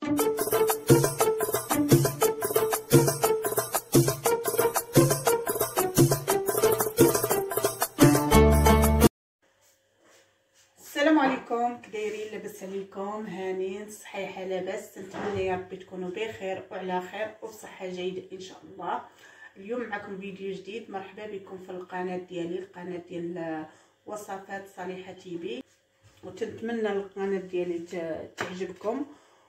السلام عليكم، كدايرين؟ لاباس عليكم؟ هانين صحيحه لاباس؟ نتمنى يا ربي تكونوا بخير وعلى خير وبصحه جيده ان شاء الله. اليوم معكم فيديو جديد. مرحبا بكم في القناه ديالي، القناه ديال وصفات صالحه تيبي، وتنتمنى القناه ديالي تعجبكم.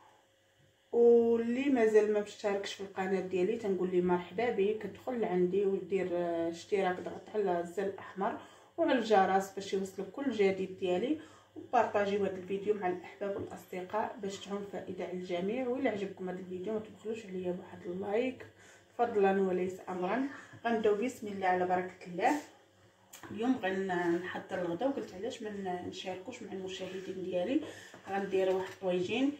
واللي مازال ما مشتركش في القناه ديالي تنقول لي مرحبا بك، تدخل عندي ودير اشتراك، ضغط على الزر الاحمر وعلى الجرس باش يوصلك كل جديد ديالي، وبارطاجيو هذا الفيديو مع الاحباب والاصدقاء باش تعم فائده على الجميع. وإلا عجبكم هذا الفيديو ما تبخلوش عليا بواحد اللايك فضلا وليس امرا. غنبداو بسم الله على بركه الله. اليوم غنحضر الغدا، وقلت علاش ما نشاركوش مع المشاهدين ديالي. غندير واحد الطويجين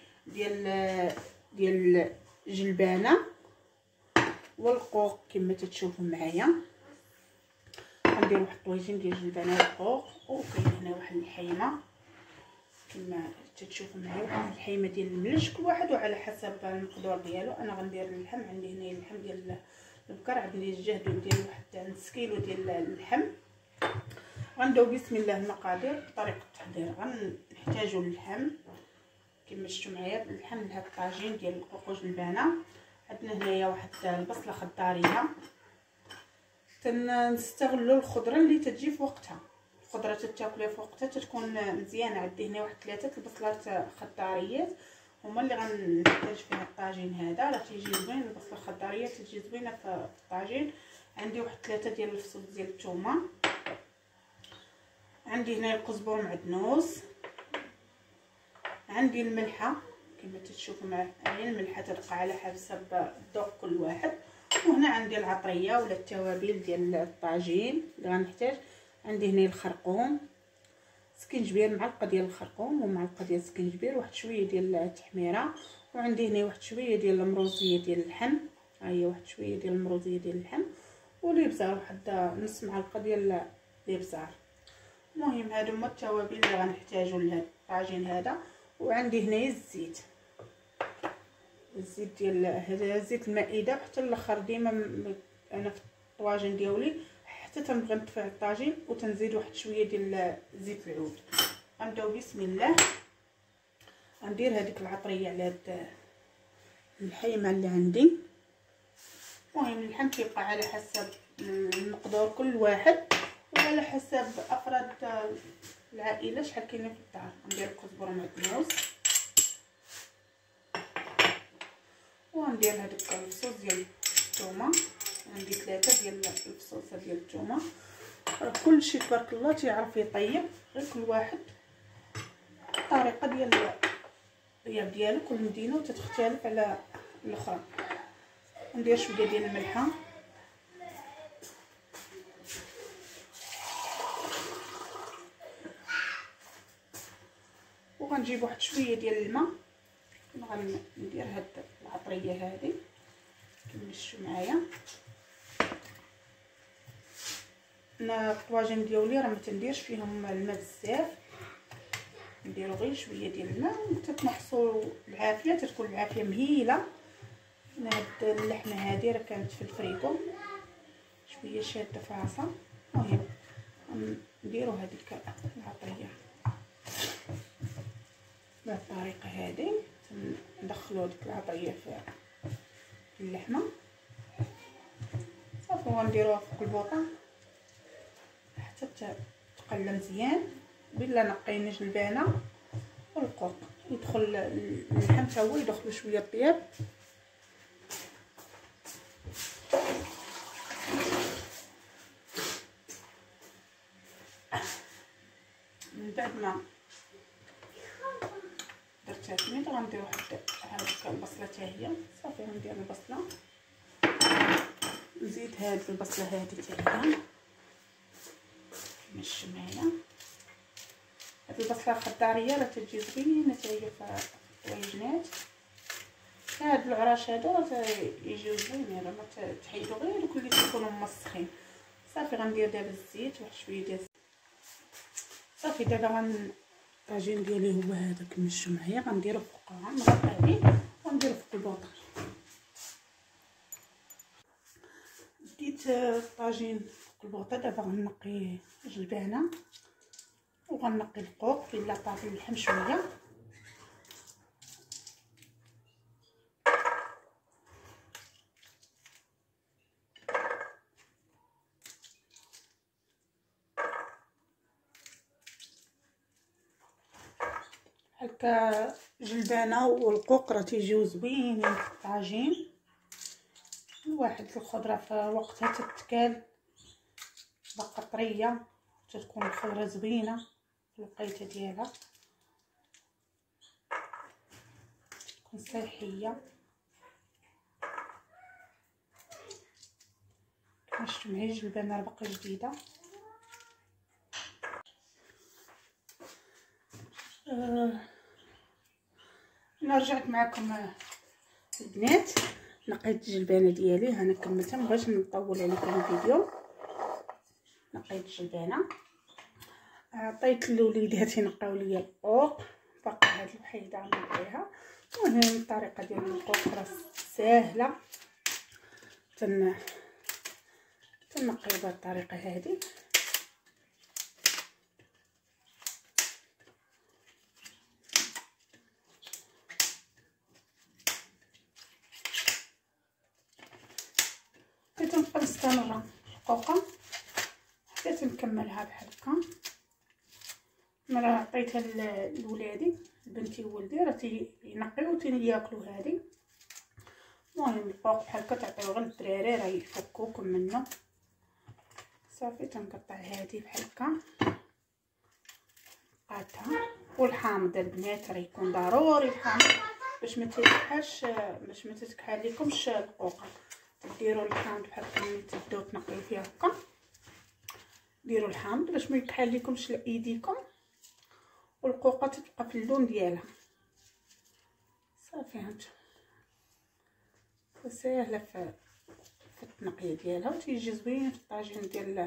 ديال جلبانه والقوق كما تتشوفوا معايا. غندير واحد الطويجين ديال جلبانه والقوق، وكاين هنا واحد الحيمه كما تتشوفوا معايا، واحد الحيمه ديال الملج، كل واحد وعلى حسب المقدور ديالو. انا غندير اللحم، عندي هنا اللحم ديال البقر، عندي الجهد ندير واحد نص كيلو ديال اللحم. غنبداو بسم الله المقادير. بطريقه التحضير غنحتاجوا اللحم كما شفتوا معايا، اللحم لهاد الطاجين ديال القوق والجلبانه. عندنا هنايا واحد البصله خضاريه، تنستغلوا الخضره اللي تجي في وقتها، الخضره تتاكلها في وقتها تتكون مزيانه. عندي هنا واحد 3 البصلات خضاريات هما اللي غنحتاج فيها الطاجين هذا. راه تيجي زوين البصله الخضاريه، تجي زوينه في الطاجين. عندي واحد 3 ديال الفصوص ديال الثومه، عندي هنا القزبر معدنوس، عندي الملحه كما تشوفوا معايا، الملحه تبقى على حسب الذوق كل واحد. وهنا عندي العطريه ولا التوابل ديال الطاجين اللي غنحتاج. عندي هنا الخرقوم، سكينجبير، معلقه ديال الخرقوم ومعلقه ديال السكينجبير، واحد شويه ديال التحميره. وعندي هنا واحد شويه ديال المروزيه ديال اللحم، ها هي واحد شويه ديال المروزيه ديال اللحم، والابزار واحد نص معلقه ديال الابزار. المهم هادو هما التوابل اللي غنحتاجو لهاد الطاجين هذا. وعندي هنايا الزيت ديال هذا زيت المائده حتى الاخر. ديما انا في الطواجن ديالي حتى تنبغي نطفي الطاجين وتنزيد واحد شويه ديال زيت العود. غنبداو بسم الله. غندير هذيك العطريه على هاد الحيمه اللي عندي. المهم اللحم كيبقى على حسب المقدور كل واحد وعلى حسب افراد العائله شحال كاينين في الدار. ندير الكزبره معدنوس، وندير هذوك الفصوص ديال الثومه. عندي 3 ديال الفصوص ديال الثومه. راه كلشي تبارك الله تيعرف يطيب، غير كل واحد الطريقه ديال الطياب ديالو، كل مدينه وتتختلف على الاخرى. ندير شويه ديال الملحه، وغنجيب واحد شويه ديال الماء. غندير هاد العطريه هذه كما شفتوا معايا. انا الطواجن ديالي راه ما تنديرش فيهم الماء بزاف، نديرو غير شويه ديال الماء وتتنقصوا العافيه، تتكون العافيه مهيله. انا هاد اللحمه هذه راه كانت في الفريكو شويه شاده في راسها. المهم نديرو هذيك العطريه بهذه الطريقه هذه، ندخلوا ديك العطريه في اللحمه صافي. ونديروها فوق البوطه حتى تقلى مزيان. بلا نقينا الجلبانه والقوق يدخل اللحم حتى هو يدخلوا شويه الطياب. من بعد ما درتها سميت غندير واحد هذيك البصله حتى هي صافي. غندير البصله، نزيد هاد البصله هذه حتى هي كما شفتوا معايا. هاد البصله الخضاريه راه تجي زوينه حتى هي في الطويجنات. هاد العراش هذا راه يجيو زوينين، راه ما تحيدوا غير دوك اللي تيكونوا مسخين. صافي غندير دابا الزيت، واحد شويه ديال صافي. دابا الطاجين ديالي هو هذا كما شفتوا معايا، غنديرو فوقها نغطي عليه ونديرو في البوطه. ديت الطاجين في البوطه. دابا غنقي الجلبانه وغنقي القوق الا طاب اللحم شويه. هكا جلبانه والقوق راه تيجيو زوينين في الطاجين. واحد الخضره في وقتها تتكال باقا طريه، تتكون الخضره زوينه في الوقيته ديالها، تكون صحيه. كما شفتوا معايا الجلبانه راه باقا جديده. انا رجعت معكم البنات، نقيت الجلبانه ديالي. انا كملتها، مبغيتش نطول عليكم الفيديو. نقيت الجلبانه، عطيت لوليدات ينقاو ليا القوق، باقي هاد الوحيده غنقيها. المهم الطريقه ديال القوق راه ساهله، تنقيو بهاد الطريقه هادي. تنبقى مستمره القوقه حتى تنكملها بحال هكا. انا راه عطيتها لولادي، بنتي وولدي راه تينقيو وتياكلوا هادي. المهم القوق بحال هكا تعطيو غير للدراري راه يفكوكم منه. صافي تنقطع هادي بحال هكا قادها. والحامض البنات راه يكون ضروري الحامض باش ما تكحلش، باش ما تتكحل لكمش القوقه. ديروا الحامض بحال هكا ملي تبداو تنقيو فيها هكا، ديروا الحامض باش ما يكحل لكمش ايديكم، والقوقه تبقى في اللون ديالها. صافي هانتوما ساهله في التنقيه ديالها، وتيجي زوين في الطاجين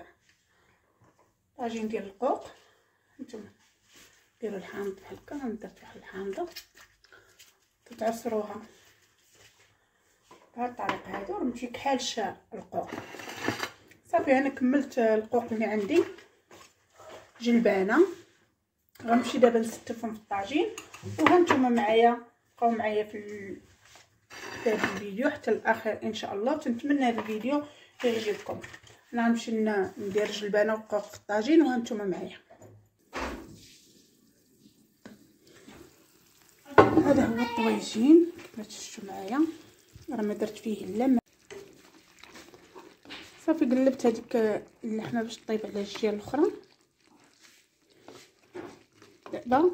ديال القوق. هانتوما ديروا الحامض بحال هكا، غندير واحد الحامضه تتعصروها بهاد الطريقه هادي وراه متيكحالش القوق. صافي انا كملت القوق اللي عندي جلبانه. غنمشي دابا نستفهم في الطاجين، وهانتوما معايا بقاو معايا في هذا الفيديو حتى الاخر ان شاء الله. وتنتمنى هذا الفيديو يعجبكم. انا غنمشي ندير جلبانه والقوق في الطاجين وهانتوما معايا. هذا هو الطويجين كما شفتوا معايا، راه ما درت فيه لا ما. صافي قلبت هذيك اللحمه باش طيب على الجهه الاخرى. دابا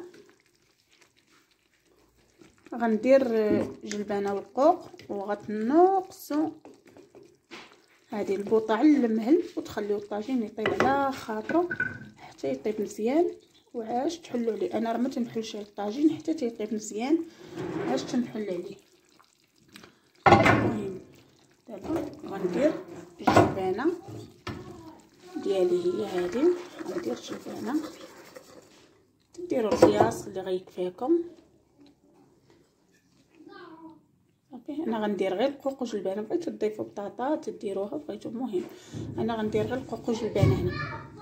غندير جلبانه والقوق وغتنقصوا هذه البوطه على المهل، وتخليو الطاجين يطيب على خاطرو حتى يطيب مزيان. وعاش تحلوا عليه، انا راه ما تنحلش على الطاجين حتى تيطيب مزيان، عاش تنحل عليه. المهم دابا غندير الجلبانه ديالي هي هذه. غندير الجلبانه، ديروا القياس اللي غيكفيكم. صافي انا غندير غير القوق وجلبانه. بغيتو تضيفوا بطاطا تديروها، بغيتو المهم انا غندير غير القوق وجلبانه هنا.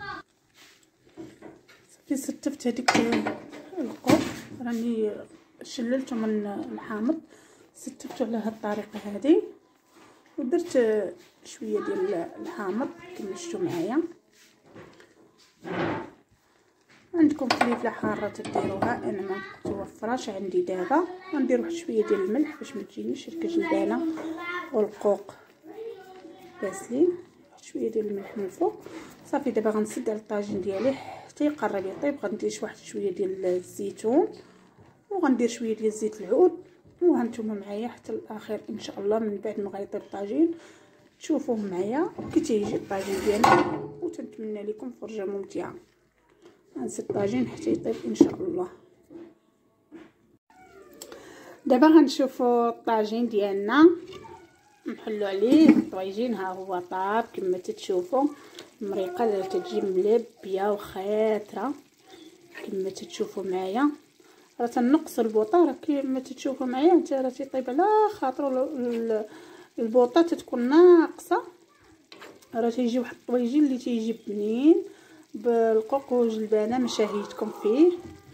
صافي ستفت هذيك القوق، راني شللته من الحامض، ستفته على هاد الطريقه هذه، ودرت شويه ديال الحامض كما شفتوا معايا. عندكم فلفله حاره تديروها، انا ما متوفراش عندي دابا. غندير واحد شويه ديال الملح باش ما تجينيش رك الجلبانه والقوق باسلين. واحد شويه ديال الملح من الفوق. صافي دابا غنسد على الطاجين ديالي حتى يقرب يطيب. غندير واحد شويه ديال الزيتون، وغندير شويه ديال زيت العود، وهانتوما معايا حتى الاخر ان شاء الله. من بعد ما غيطيب الطاجين تشوفوه معايا كي تيجي الطاجين ديالنا، وتنتمنى لكم فرجه ممتعه. غنسد الطاجين حتى يطيب ان شاء الله. دابا غنشوفوا الطاجين ديالنا، نحلو عليه الطويجين. ها هو طاب كما تتشوفوا. المريقه اللي تتجي ملبيه وخاطره كما تتشوفوا معايا. راه تنقص البوطه، راه كيما تتشوفوا معايا انت راه تيطيب على خاطرو البوطه تتكون ناقصه، راه تيجي واحد الطويجين اللي تيجي بنين بالقوقوج البانه مشاهيتكم فيه.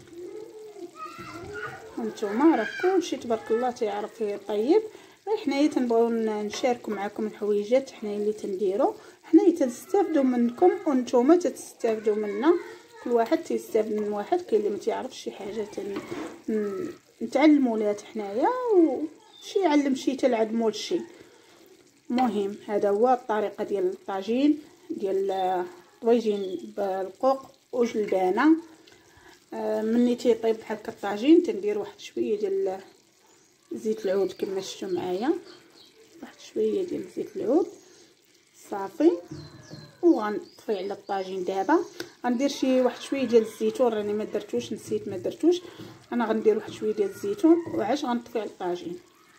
هانتوما راه كلشي تبارك الله تيعرف يطيب. حنايا تنبغيو نشاركوا معكم الحويجات حنايا اللي تنديروا، حنايا تنستافدوا منكم وانتوما تستافدوا منا، كل واحد تيستافد من واحد. كاين اللي ما تيعرفش شي حاجه نتعلموا لها حنايا، وشي يعلم شي تنعلموا لشي. المهم هذا هو الطريقه ديال الطاجين ديال الطويجين بالقوق والجلبانه. مني تيطيب بحال هكا الطاجين تندير واحد شويه ديال زيت العود كما شفتوا معايا، واحد شويه ديال زيت العود صافي. وغنطفي على الطاجين. دابا غندير شي واحد شويه ديال الزيتون، راني ما درتوش نسيت ما درتوش، انا غندير واحد شويه ديال الزيتون وعاش غنطفي على الطاجين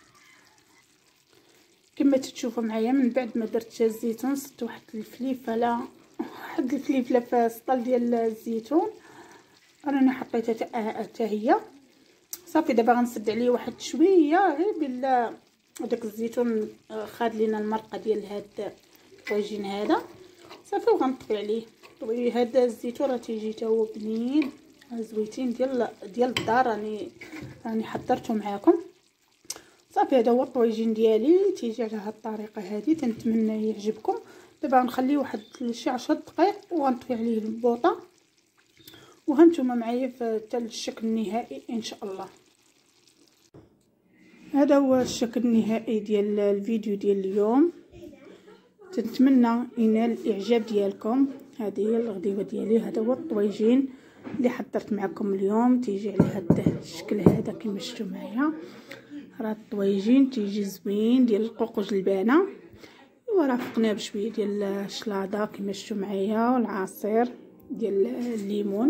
كما تشوفوا معايا. من بعد ما درت الزيتون صدت واحد الفليفله، واحد الفليفله في السطل ديال الزيتون راني حطيتها حتى هي صافي. دابا غنسد عليه واحد شويه غير بلا داك الزيتون خاد لينا المرقه ديال هاد الطاجين هذا صافي، وغنطفي عليه. طوي هذا الزيتون راه تيجي حتى هو بنين زويتين ديال الدار، راني حضرته معاكم صافي. هذا هو الطويجين ديالي تيجي على هاد الطريقه هذه، تنتمنى يعجبكم. دابا غنخليه واحد شي 10 دقائق وغنطفي عليه البوطه، وهانتوما معايا حتى الشكل النهائي ان شاء الله. هذا هو الشكل النهائي ديال الفيديو ديال اليوم، تنتمنى ينال الاعجاب ديالكم. هذه هي الغديوه ديالي، هذا هو الطويجين اللي حضرت معكم اليوم، تيجي على هذا الشكل هذا كما شفتوا معايا. راه الطويجين تيجي زوين ديال القوقوج البانه، ورافقناه بشويه ديال الشلاضه كما شفتوا معايا والعصير ديال الليمون.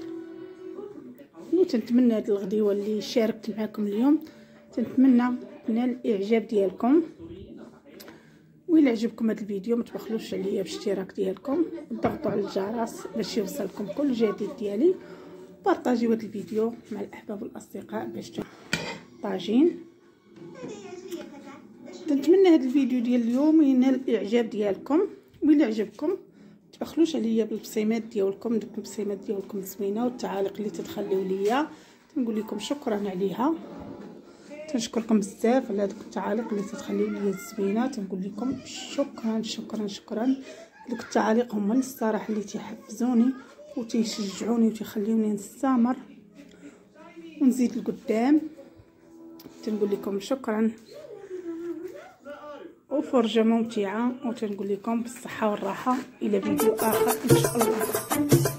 تنتمنى هذه الغديوه اللي شاركت معكم اليوم تنتمنى تنال الاعجاب ديالكم. وإلا عجبكم هذا الفيديو ما تبخلوش عليا بالاشتراك ديالكم، ضغطوا على الجرس باش يوصلكم كل جديد ديالي. بارطاجيو هذا الفيديو مع الاحباب والاصدقاء باش طاجين. تنتمنى هذا الفيديو ديال اليوم ينال الاعجاب ديالكم. وإلا عجبكم تبخلوش عليا بالبصيمات ديالكم، ديك البصيمات ديالكم زوينه والتعاليق اللي تدخلوا ليا تنقول لكم شكرا عليها. تنشكركم بزاف على هذوك التعاليق اللي تتخليو لي الزوينه، تنقول لكم شكرا شكرا شكرا. هذوك التعاليق هما الصراحه اللي تيحفزوني وتيشجعوني وتيخليوني نستمر ونزيد لقدام. تنقول لكم شكرا وفرجه ممتعه، وتنقول لكم بالصحه والراحه الى فيديو اخر ان شاء الله.